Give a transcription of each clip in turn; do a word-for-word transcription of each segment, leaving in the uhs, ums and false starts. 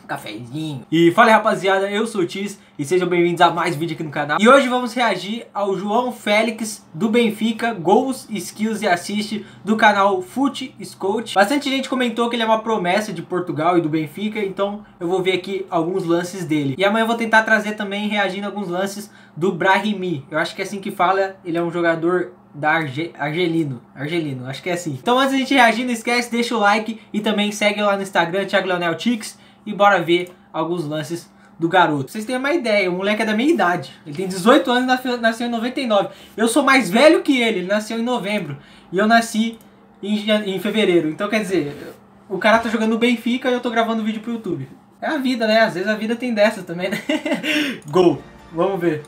Cafezinho. E fala aí, rapaziada, eu sou o Tis e sejam bem-vindos a mais vídeo aqui no canal. E hoje vamos reagir ao João Félix do Benfica, gols, skills e assist do canal Fut Scout. Bastante gente comentou que ele é uma promessa de Portugal e do Benfica, então eu vou ver aqui alguns lances dele. E amanhã eu vou tentar trazer também, reagindo a alguns lances do Brahimi. Eu acho que é assim que fala, ele é um jogador da Arge... Argelino, Argelino, acho que é assim. Então antes de a gente reagir, não esquece, deixa o like e também segue lá no Instagram, Thiago Leonel Tix. E bora ver alguns lances do garoto. Pra vocês terem uma ideia, o moleque é da minha idade. Ele tem dezoito anos e nasceu em noventa e nove. Eu sou mais velho que ele, ele nasceu em novembro. E eu nasci em, em fevereiro. Então quer dizer, o cara tá jogando no Benfica e eu tô gravando vídeo pro YouTube. É a vida, né? Às vezes a vida tem dessas também, né? Gol! Vamos ver.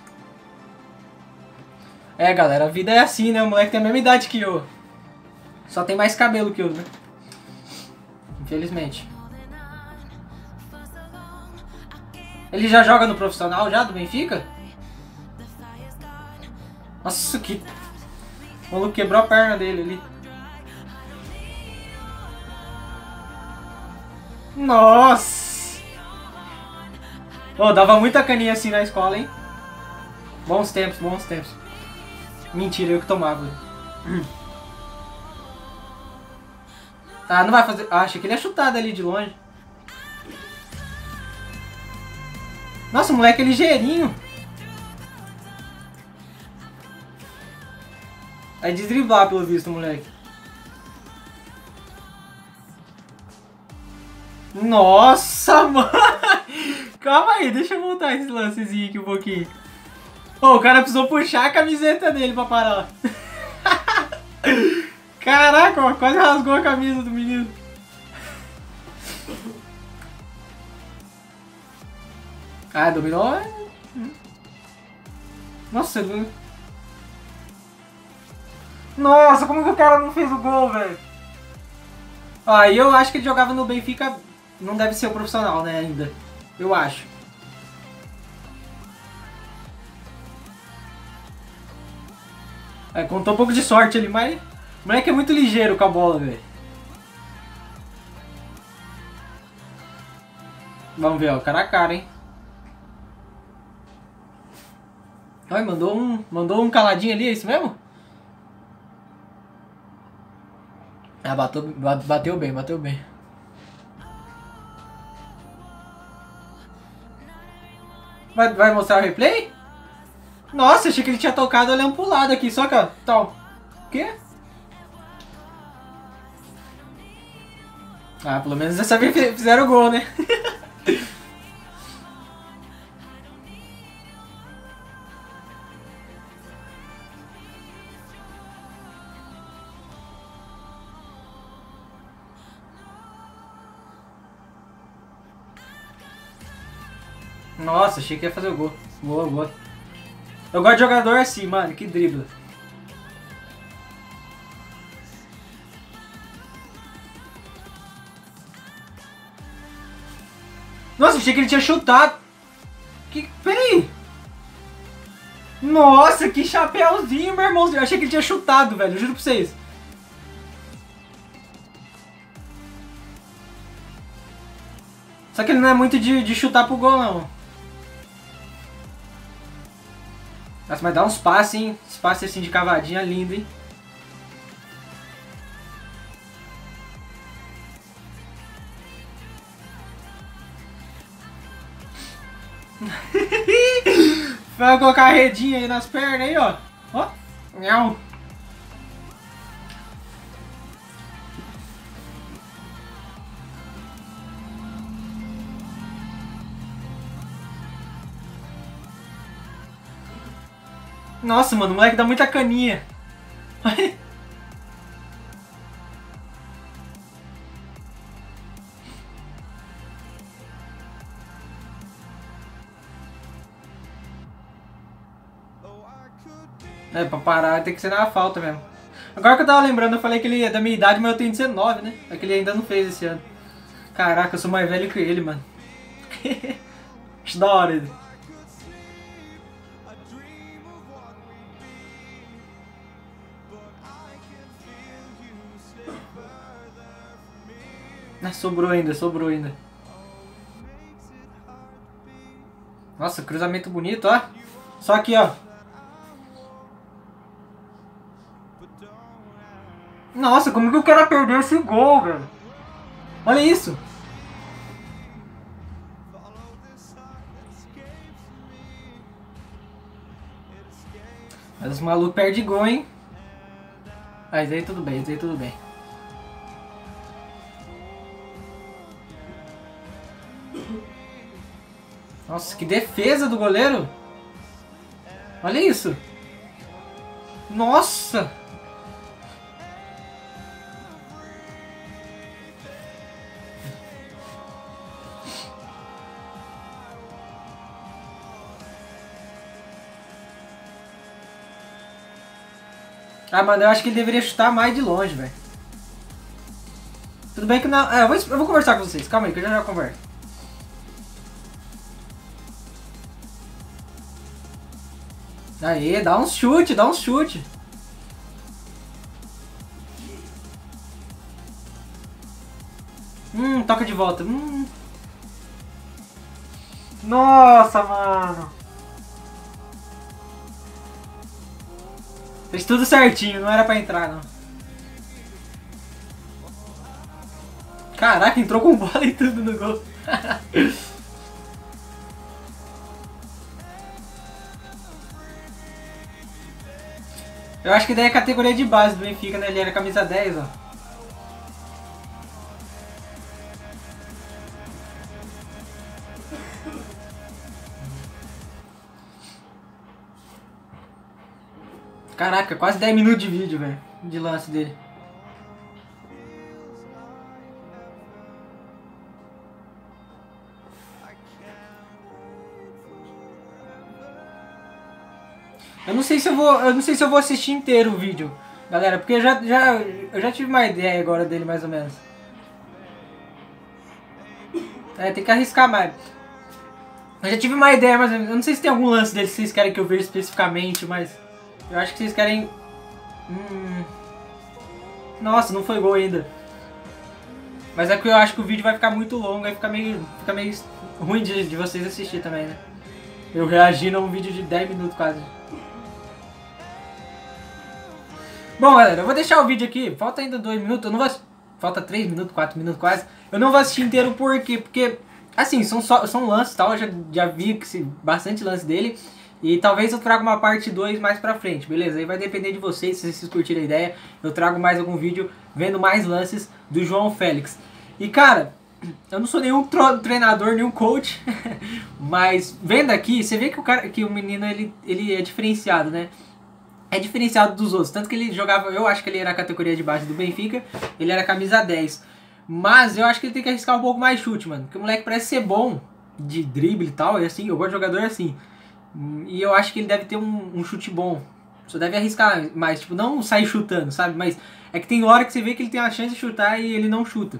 É, galera, a vida é assim, né? O moleque tem a mesma idade que eu. Só tem mais cabelo que eu, né? Infelizmente. Ele já joga no profissional já do Benfica? Nossa, que... O maluco quebrou a perna dele ali. Nossa! Oh, dava muita caninha assim na escola, hein? Bons tempos, bons tempos. Mentira, eu que tomava. Ah, não vai fazer... Ah, achei que ele ia chutar dali de longe. Nossa, o moleque é ligeirinho. É de driblar, pelo visto, moleque. Nossa, mano. Calma aí, deixa eu voltar esse lancezinho aqui um pouquinho. Oh, o cara precisou puxar a camiseta dele pra parar. Caraca, ó, quase rasgou a camisa do menino. Ah, dominou. Nossa, ele... Nossa, como que o cara não fez o gol, velho? Ah, e eu acho que ele jogava no Benfica. Não deve ser o profissional, né, ainda. Eu acho. É, contou um pouco de sorte ali, mas... O moleque é muito ligeiro com a bola, velho. Vamos ver, ó, cara a cara, hein. Ai, mandou um, mandou um caladinho ali, é isso mesmo? Ah, bateu, bateu bem, bateu bem. Vai, vai mostrar o replay? Nossa, achei que ele tinha tocado olhando pro lado aqui, só que ó, tal. O quê? Ah, pelo menos dessa vez fizeram o gol, né? Nossa, achei que ia fazer o gol. Boa, boa. Eu gosto de jogador assim, mano, que dribla. Nossa, achei que ele tinha chutado. Que... Peraí. Nossa, que chapéuzinho, meu irmão. Eu achei que ele tinha chutado, velho. Eu juro pra vocês. Só que ele não é muito de, de chutar pro gol, não. Nossa, mas dá uns passes, hein? Uns passes assim de cavadinha lindo, hein? Vai colocar a redinha aí nas pernas aí, ó. Ó. Nhau. Nossa, mano, o moleque dá muita caninha. É, pra parar tem que ser na falta mesmo. Agora que eu tava lembrando, eu falei que ele é da minha idade, mas eu tenho dezenove, né? É que ele ainda não fez esse ano. Caraca, eu sou mais velho que ele, mano. Acho da hora ele. Ah, sobrou ainda, sobrou ainda. Nossa, cruzamento bonito, ó. Só aqui, ó. Nossa, como que o cara perdeu esse gol, velho? Olha isso. Mas os malucos perdem gol, hein? Mas aí tudo bem, aí tudo bem. Nossa, que defesa do goleiro. Olha isso. Nossa. Ah, mano, eu acho que ele deveria chutar mais de longe, velho. Tudo bem que não... É, eu vou, eu vou conversar com vocês. Calma aí, que eu já já converso. Aí, dá um chute, dá um chute. Hum, toca de volta. Hum. Nossa, mano. Fez tudo certinho, não era pra entrar, não. Caraca, entrou com bola e tudo no gol. Eu acho que daí é a categoria de base do Benfica, né? Ele era camisa dez, ó. Caraca, quase dez minutos de vídeo, velho. De lance dele. Eu não sei se eu vou, eu não sei se eu vou assistir inteiro o vídeo, galera, porque eu já, já, eu já tive uma ideia agora dele mais ou menos. É, tem que arriscar mais. Eu já tive uma ideia, mas eu não sei se tem algum lance dele que vocês querem que eu veja especificamente, mas eu acho que vocês querem... Hum... Nossa, não foi gol ainda. Mas é que eu acho que o vídeo vai ficar muito longo, aí fica meio, fica meio ruim de, de vocês assistir também, né? Eu reagindo a um vídeo de dez minutos quase. Bom, galera, eu vou deixar o vídeo aqui. Falta ainda dois minutos, eu não vou... Falta três minutos, quatro minutos quase. Eu não vou assistir inteiro por quê? Porque, assim, são, só, são lances e tal. Eu já, já vi que, bastante lance dele. E talvez eu traga uma parte dois mais pra frente, beleza? Aí vai depender de vocês, se vocês curtirem a ideia. Eu trago mais algum vídeo vendo mais lances do João Félix. E, cara, eu não sou nenhum treinador, nenhum coach. Mas, vendo aqui, você vê que o, cara, que o menino, ele, ele é diferenciado, né? É diferenciado dos outros, tanto que ele jogava, eu acho que ele era a categoria de base do Benfica, ele era camisa dez, mas eu acho que ele tem que arriscar um pouco mais chute, mano, porque o moleque parece ser bom de drible e tal, e assim, eu gosto de jogador assim, e eu acho que ele deve ter um, um chute bom, só deve arriscar mais, tipo, não sair chutando, sabe, mas é que tem hora que você vê que ele tem a chance de chutar e ele não chuta,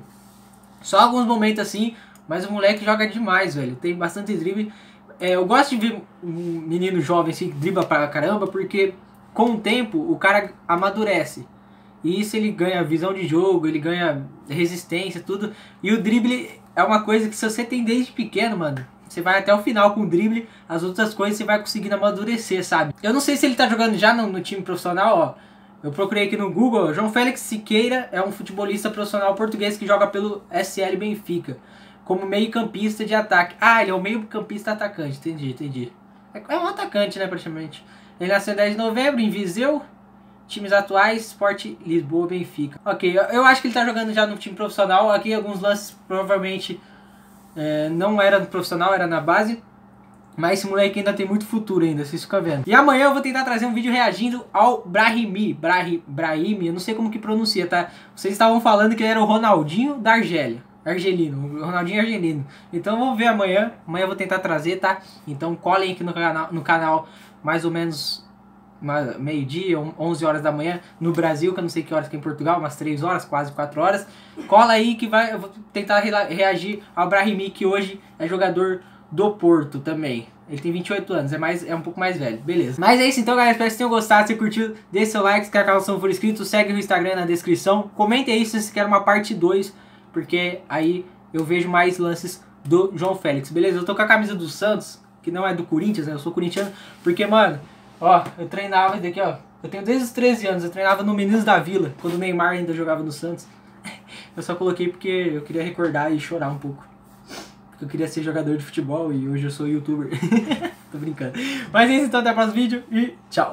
só alguns momentos assim, mas o moleque joga demais, velho, tem bastante drible, é, eu gosto de ver um menino jovem assim, que dribla pra caramba, porque... Com o tempo, o cara amadurece. E isso ele ganha visão de jogo, ele ganha resistência, tudo. E o drible é uma coisa que se você tem desde pequeno, mano, você vai até o final com o drible, as outras coisas você vai conseguindo amadurecer, sabe? Eu não sei se ele tá jogando já no, no time profissional, ó. Eu procurei aqui no Google, ó, João Félix Siqueira é um futebolista profissional português que joga pelo S L Benfica. Como meio campista de ataque. Ah, ele é o meio campista atacante, entendi, entendi. É um atacante, né, praticamente. Ele nasceu dez de novembro em Viseu. Times atuais, Sport Lisboa, Benfica. Ok, eu, eu acho que ele tá jogando já no time profissional. Aqui alguns lances provavelmente é, não era no profissional, era na base. Mas esse moleque ainda tem muito futuro ainda, vocês ficam vendo. E amanhã eu vou tentar trazer um vídeo reagindo ao Brahimi. Brahi, Brahimi, eu não sei como que pronuncia, tá? Vocês estavam falando que ele era o Ronaldinho da Argélia. Argelino, o Ronaldinho Argelino. Então vamos ver amanhã. Amanhã eu vou tentar trazer, tá? Então colhem aqui no canal, no canal mais ou menos meio-dia, onze horas da manhã no Brasil, que eu não sei que horas que é em Portugal, umas três horas, quase quatro horas. Cola aí que vai, eu vou tentar reagir ao Brahimi, que hoje é jogador do Porto também. Ele tem vinte e oito anos, é, mais, é um pouco mais velho, beleza. Mas é isso então, galera, espero que vocês tenham gostado. Se curtiu, deixe seu like, se quer canal não for inscrito, segue no Instagram na descrição. Comente aí se vocês querem uma parte dois, porque aí eu vejo mais lances do João Félix, beleza? Eu tô com a camisa do Santos. que não é do Corinthians, né? Eu sou corintiano, porque, mano, ó, eu treinava daqui, ó. Eu tenho desde os treze anos, eu treinava no Meninos da Vila, quando o Neymar ainda jogava no Santos. Eu só coloquei porque eu queria recordar e chorar um pouco. Porque eu queria ser jogador de futebol e hoje eu sou youtuber. Tô brincando. Mas é isso, então até o próximo vídeo e tchau.